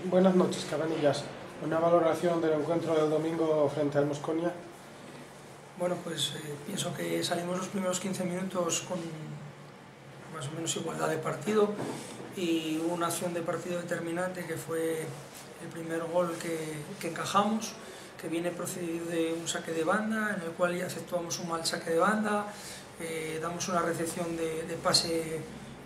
Buenas noches, Cabanillas. Una valoración del encuentro del domingo frente al Mosconia. Bueno, pues pienso que salimos los primeros 15 minutos con más o menos igualdad de partido y hubo una acción de partido determinante que fue el primer gol que encajamos, que viene procedido de un saque de banda, en el cual ya efectuamos un mal saque de banda, damos una recepción de pase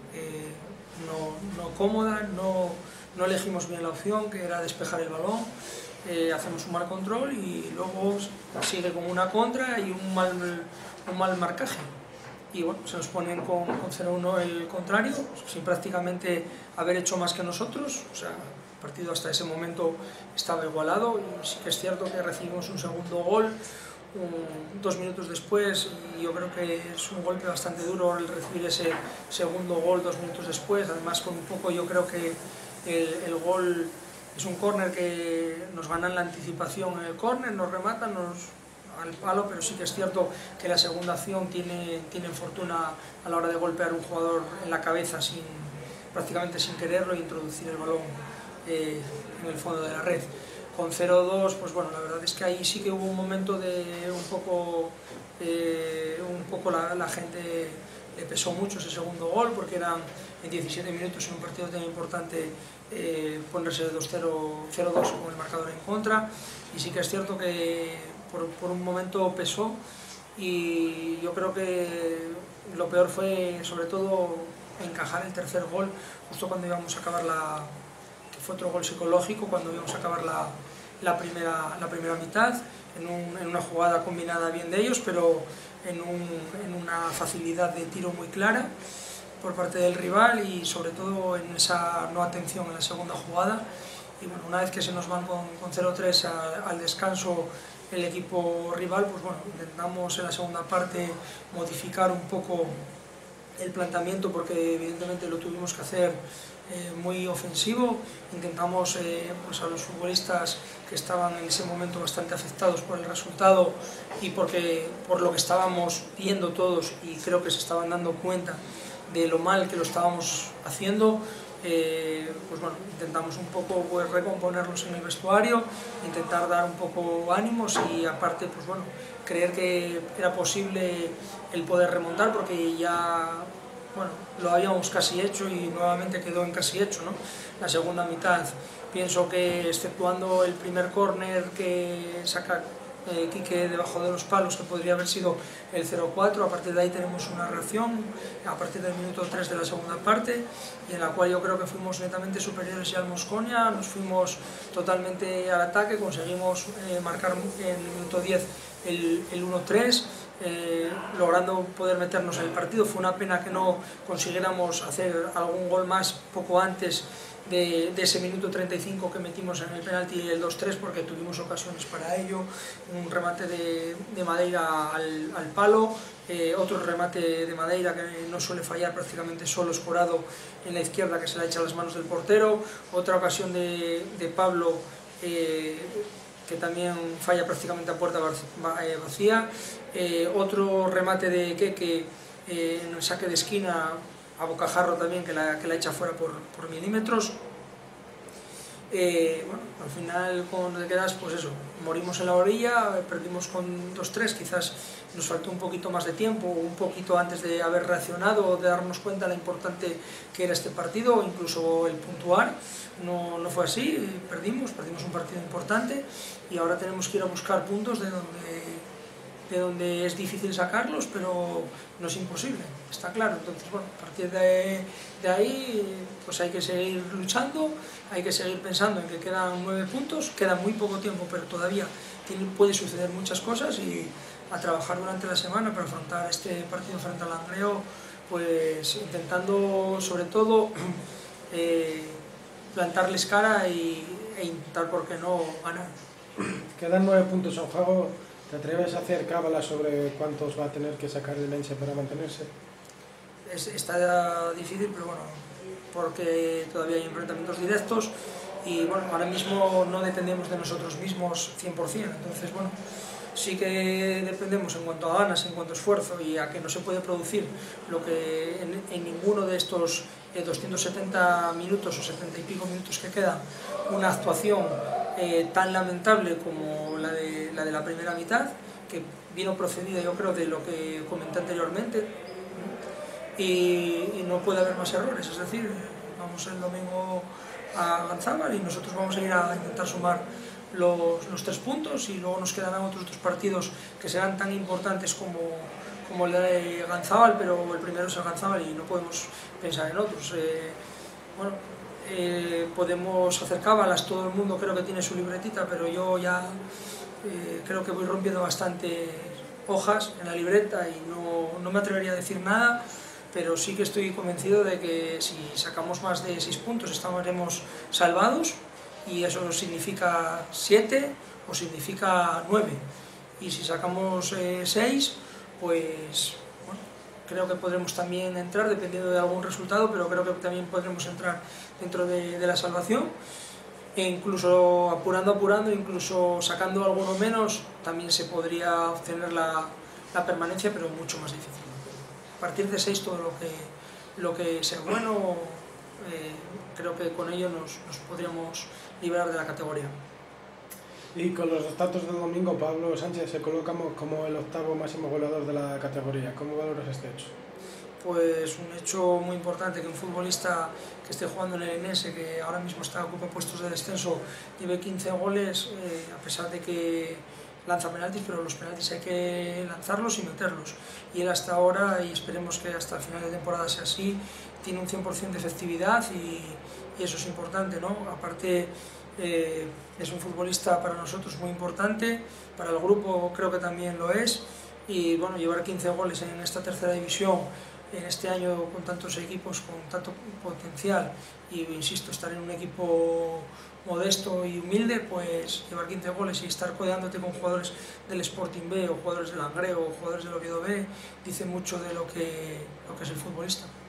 no cómoda, no elegimos bien la opción, que era despejar el balón, hacemos un mal control y luego sigue con una contra y un mal marcaje. Y bueno, se nos ponen con 0-1 el contrario, sin prácticamente haber hecho más que nosotros. O sea, el partido hasta ese momento estaba igualado y sí que es cierto que recibimos un segundo gol 2 minutos después, y yo creo que es un golpe bastante duro el recibir ese segundo gol 2 minutos después, además con un poco, yo creo que el gol es un córner que nos ganan la anticipación en el córner, nos rematan al palo, pero sí que es cierto que la segunda acción tiene fortuna a la hora de golpear a un jugador en la cabeza prácticamente sin quererlo, e introducir el balón en el fondo de la red. Con 0-2, pues bueno, la verdad es que ahí sí que hubo un momento de un poco la gente le pesó mucho ese segundo gol, porque eran en 17 minutos en un partido tan importante ponerse 2-0, 0-2 con el marcador en contra, y sí que es cierto que por un momento pesó, y yo creo que lo peor fue sobre todo encajar el tercer gol justo cuando íbamos a acabar que fue otro gol psicológico, cuando íbamos a acabar la primera mitad, en una jugada combinada bien de ellos, pero en una facilidad de tiro muy clara por parte del rival, y sobre todo en esa no atención en la segunda jugada. Y bueno, una vez que se nos van con 0-3 al descanso el equipo rival, pues bueno, intentamos en la segunda parte modificar un poco el planteamiento, porque evidentemente lo tuvimos que hacer muy ofensivo. Intentamos pues a los futbolistas que estaban en ese momento bastante afectados por el resultado y por lo que estábamos viendo todos, y creo que se estaban dando cuenta de lo mal que lo estábamos haciendo, pues bueno, intentamos un poco pues recomponerlos en el vestuario, intentar dar un poco ánimos, y aparte pues bueno, creer que era posible el poder remontar, porque ya bueno, lo habíamos casi hecho y nuevamente quedó en casi hecho, ¿no? La segunda mitad, pienso que exceptuando el primer córner que saca Quique debajo de los palos, que podría haber sido el 0-4, a partir de ahí tenemos una reacción a partir del minuto 3 de la segunda parte, y en la cual yo creo que fuimos netamente superiores ya al Mosconia, nos fuimos totalmente al ataque, conseguimos marcar en el minuto 10 el 1-3, logrando poder meternos en el partido. Fue una pena que no consiguiéramos hacer algún gol más poco antes de ese minuto 35 que metimos en el penalti, el 2-3, porque tuvimos ocasiones para ello, un remate de Madeira al palo, otro remate de Madeira que no suele fallar, prácticamente solo escorado en la izquierda, que se la echa a las manos del portero, otra ocasión de Pablo que también falla prácticamente a puerta vacía, otro remate de Keke en el saque de esquina a bocajarro también, que la echa fuera por milímetros. Bueno, al final cuando te quedas, pues eso, morimos en la orilla, perdimos con 2-3, quizás nos faltó un poquito más de tiempo, un poquito antes de haber reaccionado, de darnos cuenta de lo importante que era este partido, o incluso el puntuar. No fue así, perdimos un partido importante, y ahora tenemos que ir a buscar puntos de donde es difícil sacarlos, pero no es imposible, está claro. Entonces, bueno, a partir de ahí pues hay que seguir luchando, hay que seguir pensando en que quedan 9 puntos, queda muy poco tiempo, pero todavía puede suceder muchas cosas, y a trabajar durante la semana para afrontar este partido frente al Langreo, pues intentando sobre todo plantarles cara e intentar, ¿por qué no?, ganar. Quedan 9 puntos en juego. ¿Te atreves a hacer cábala sobre cuántos va a tener que sacar el Elche para mantenerse? Está difícil, pero bueno, porque todavía hay enfrentamientos directos, y bueno, ahora mismo no dependemos de nosotros mismos 100%, entonces bueno, sí que dependemos en cuanto a ganas, en cuanto a esfuerzo, y a que no se puede producir lo que en ninguno de estos 270 minutos o 70 y pico minutos que quedan, una actuación tan lamentable como la de la primera mitad, que vino procedida, yo creo, de lo que comenté anteriormente, y no puede haber más errores. Es decir, vamos el domingo a Ganzábal y nosotros vamos a ir a intentar sumar los 3 puntos, y luego nos quedarán otros 2 partidos que serán tan importantes como el de Ganzábal, pero el primero es el Ganzábal y no podemos pensar en otros. Podemos hacer cábalas, todo el mundo creo que tiene su libretita, pero yo ya creo que voy rompiendo bastante hojas en la libreta y no me atrevería a decir nada, pero sí que estoy convencido de que si sacamos más de 6 puntos estaremos salvados, y eso significa 7 o significa 9, y si sacamos 6, pues bueno, creo que podremos también entrar, dependiendo de algún resultado, pero creo que también podremos entrar dentro de la salvación, e incluso apurando, incluso sacando alguno menos, también se podría obtener la permanencia, pero mucho más difícil. A partir de 6 todo lo que sea bueno, creo que con ello nos podríamos liberar de la categoría. Y con los datos del domingo, Pablo Sánchez se coloca como el 8º máximo goleador de la categoría. ¿Cómo valoras este hecho? Pues un hecho muy importante, que un futbolista que esté jugando en el Linense, que ahora mismo ocupa puestos de descenso, lleve 15 goles, a pesar de que lanza penaltis, pero los penaltis hay que lanzarlos y meterlos. Y él hasta ahora, y esperemos que hasta el final de temporada sea así, tiene un 100% de efectividad, y eso es importante, ¿no? Aparte, es un futbolista para nosotros muy importante, para el grupo creo que también lo es, y bueno, llevar 15 goles en esta tercera división, en este año con tantos equipos, con tanto potencial, y insisto, estar en un equipo modesto y humilde, pues llevar 15 goles y estar codeándote con jugadores del Sporting B, o jugadores del Langreo, o jugadores del Oviedo B, dice mucho de lo que es el futbolista.